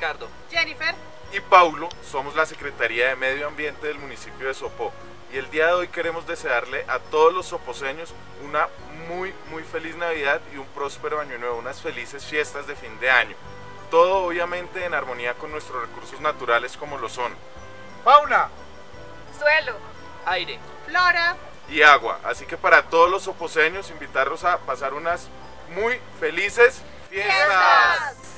Ricardo. Jennifer. Y Paulo, somos la Secretaría de Medio Ambiente del municipio de Sopó. Y el día de hoy queremos desearle a todos los soposeños una muy feliz Navidad y un próspero año nuevo, unas felices fiestas de fin de año. Todo obviamente en armonía con nuestros recursos naturales como lo son Fauna, Suelo. Aire. Flora. y agua. Así que para todos los soposeños invitarlos a pasar unas muy felices fiestas. Fiestas.